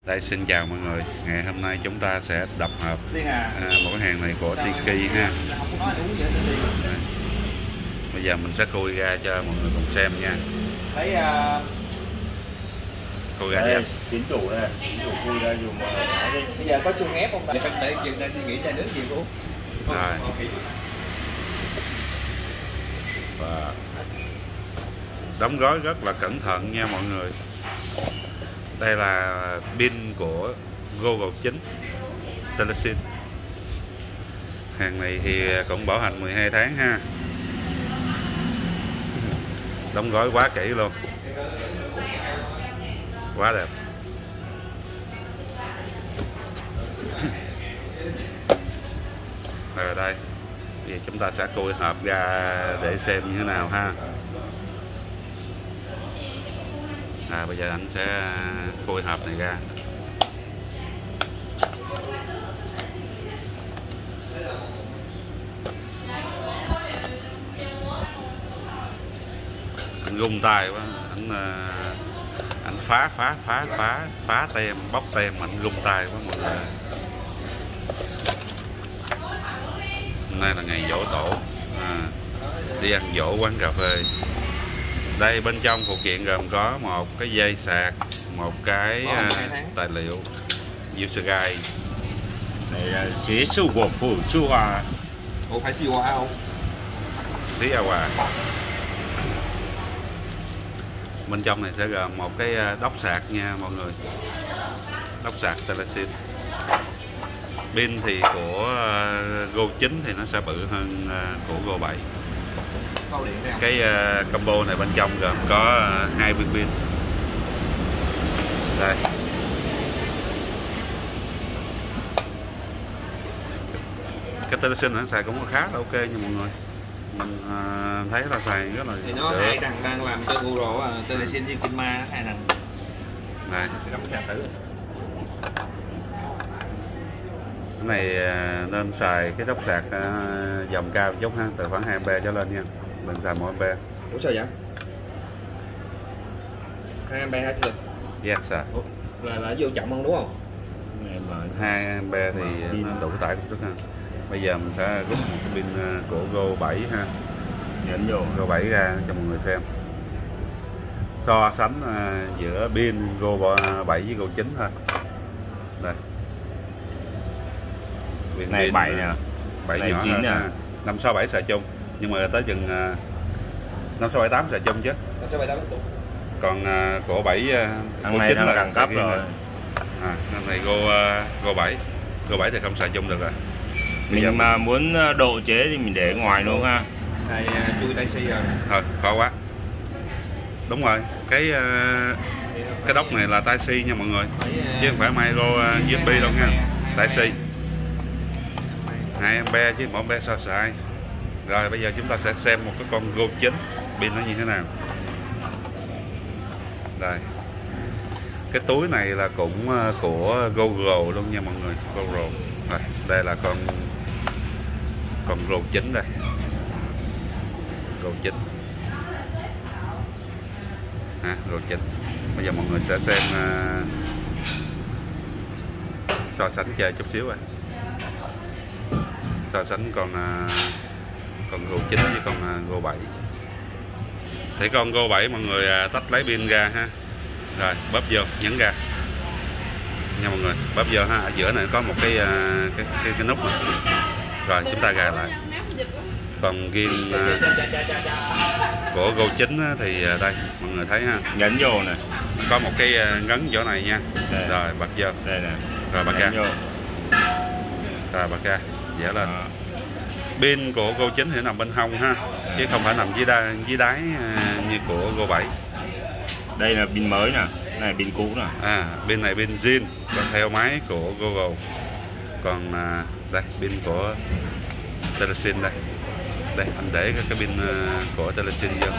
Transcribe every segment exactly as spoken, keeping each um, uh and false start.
Đây, xin chào mọi người. Ngày hôm nay chúng ta sẽ tập hợp à, một cái hàng này của Tiki ha. Đây. Bây giờ mình sẽ khui ra cho mọi người cùng xem nha. Thấy uh... khui ra nha. Chính chủ này, chính chủ khui ra dùng uh, đi. Bây giờ có xương ép không ta? Để dừng ra suy nghĩ ra nước gì luôn. Rồi. Và đóng gói rất là cẩn thận nha mọi người. Đây là pin của Google chín Telesin. Hàng này thì cũng bảo hành mười hai tháng ha. Đóng gói quá kỹ luôn, quá đẹp. Rồi đây, thì chúng ta sẽ khui hộp ra để xem như thế nào ha. À, bây giờ anh sẽ khui hộp này ra. Anh rung tay quá, anh anh phá phá phá phá phá tem, bóc tem, anh rung tay quá mọi người. Hôm nay là ngày giỗ tổ, à, đi ăn giỗ quán cà phê. Đây, bên trong phụ kiện gồm có một cái dây sạc, một cái uh, tài liệu user guide. Này là xế su của phụ chu hòa. Ủa phải siêu hòa không? Tí à hòa. Bên trong này sẽ gồm một cái đốc sạc nha mọi người. Đốc sạc Telesin. Pin thì của uh, Go chín thì nó sẽ bự hơn uh, của Go bảy. Cái uh, combo này bên trong gồm có uh, hai viên pin. Đây. Cái Telesin nó xài cũng khá là ok nha mọi người. Mình uh, thấy là xài rất là thì nó được. hai thằng đang làm cho Google uh, Telesin với Kinma hai thằng. Này. Cắm sạc thử. Cái này uh, nên xài cái đốc sạc uh, dòng cao chút ha, từ khoảng hai ampe trở lên nha. Đừng xài một ampe. Ủa sao vậy? hai ampe hả chú? Yes sir. Ủa, là là vô chậm hơn đúng không? hai ampe thì nó đủ tải công suất ha. Bây giờ mình sẽ rút một cái pin của Go bảy ha. Nhấn vô Go bảy ra cho mọi người xem. So sánh uh, giữa pin Go bảy với Go chín thôi. Đây. Viên này bảy nè. bảy nhỏ chín nè. năm sáu bảy xài chung, nhưng mà tới chừng uh, năm sáu bảy tám xài chung chứ. năm sáu bảy tám Còn uh, của bảy uh, thằng này thằng đẳng cấp rồi. À, năm này Go uh, Go bảy. Go bảy thì không xài chung được rồi. Mình giờ mà muốn độ chế thì mình để ngoài luôn ha. Xài uh, chui Type C rồi. Thôi, khó quá. Đúng rồi, cái uh, cái đốc này là Type C nha mọi người, chứ không phải micro uh, u ét bê đâu nha. Type C hai ampe chứ một ampe sao xài. Rồi bây giờ chúng ta sẽ xem một cái con Go chín pin nó như thế nào. Đây, cái túi này là cũng uh, của Google luôn nha mọi người. Google. Rồi, đây là con con Go chín đây. Go chín. À, Go chín. Bây giờ mọi người sẽ xem uh, so sánh chơi chút xíu rồi. So sánh con uh, con Go chín với con uh, Go bảy. Thì con Go bảy mọi người uh, tách lấy pin ra ha. Rồi bóp vô, nhấn ra nha mọi người, bóp vô ha. Ở giữa này có một cái uh, cái, cái cái nút này. Rồi chúng ta gài lại. Còn kim uh, của Go chín thì uh, đây mọi người thấy ha, nhấn vô này, có một cái uh, ngấn chỗ này nha. Đây. Rồi bật vô đây nè, rồi bật ra vô. Rồi bật ra, dở lên. À. Pin của Go chín thì nằm bên hông ha, à. Chứ không phải nằm dưới đáy, dưới đáy uh, như của Go bảy. Đây là pin mới nè, này pin cũ nè. À, pin này pin zin, còn theo máy của Google. Còn à, đây pin của Telesin đây. Đây anh để cái, cái pin uh, của Telesin vô.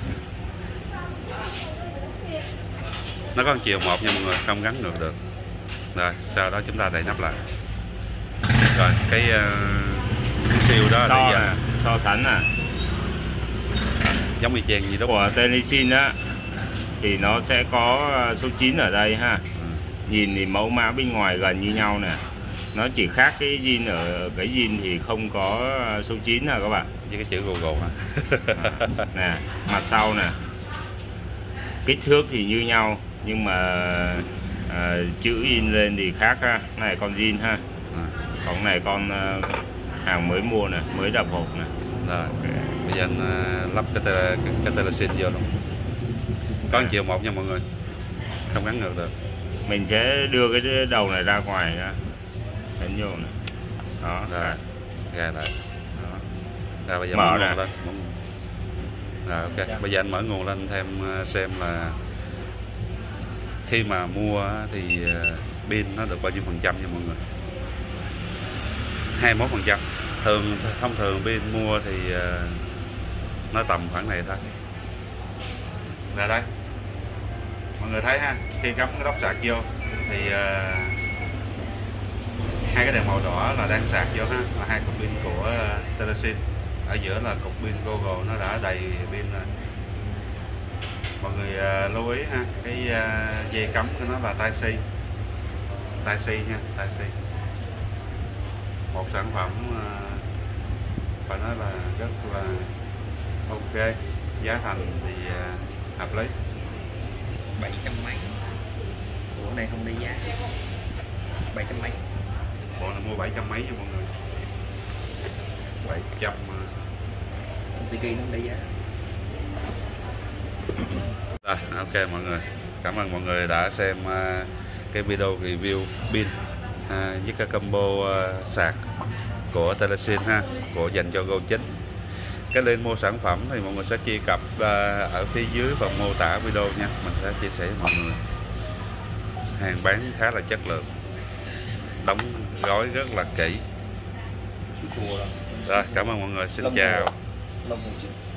Nó có một chiều một nha mọi người, không gắn ngược được. Rồi sau đó chúng ta đậy nắp lại. Rồi cái uh, siêu đó so, là nè, so sánh nè. Giống y chang gì đó của Telesin á thì nó sẽ có số chín ở đây ha. Ừ. Nhìn thì mẫu mã bên ngoài gần như nhau nè. Nó chỉ khác cái zin ở cái zin thì không có số chín nè các bạn. Với cái chữ Google hả? À, nè, mặt sau nè. Kích thước thì như nhau nhưng mà à, chữ in lên thì khác ha. Này con zin ha. À. Còn này con uh, hàng mới mua nè, mới đập hộp nè. Rồi, okay. Bây giờ anh uh, lắp cái tele, cái, cái telesin vô luôn. Có một chiều một nha mọi người, không gắn ngược được. Mình sẽ đưa cái đầu này ra ngoài ra, đánh vô nè. Đó, rồi, ra lại. Đó. Rồi bây giờ mở mở ra. nguồn lên. Rồi ok, bây giờ anh mở nguồn lên thêm xem là khi mà mua thì pin nó được bao nhiêu phần trăm nha mọi người. hai mươi mốt phần trăm. Thường thông thường pin mua thì nó tầm khoảng này thôi. Là đây. Mọi người thấy ha, khi cắm cái đốc sạc vô thì uh, hai cái đèn màu đỏ là đang sạc vô ha, là hai cục pin của uh, telesin. Ở giữa là cục pin Google nó đã đầy pin rồi. Mọi người uh, lưu ý ha, cái uh, dây cắm của nó là Type C. Type C nha, Type C. Một sản phẩm uh, phải nói là rất là ok, giá thành thì uh, hợp lý. Bảy trăm mấy. Ủa này không đi giá. Bảy trăm mấy. Bộ này mua bảy trăm mấy cho mọi người. Bảy trăm. Công ty kia nó không đi giá. Rồi, ok mọi người, cảm ơn mọi người đã xem uh, cái video review pin uh, với cái combo uh, sạc của telesin ha, của dành cho Go chín. Cái link mua sản phẩm thì mọi người sẽ truy cập uh, ở phía dưới phần mô tả video nha, mình sẽ chia sẻ với mọi người. Hàng bán khá là chất lượng, đóng gói rất là kỹ. Rồi, cảm ơn mọi người, xin chào. Lông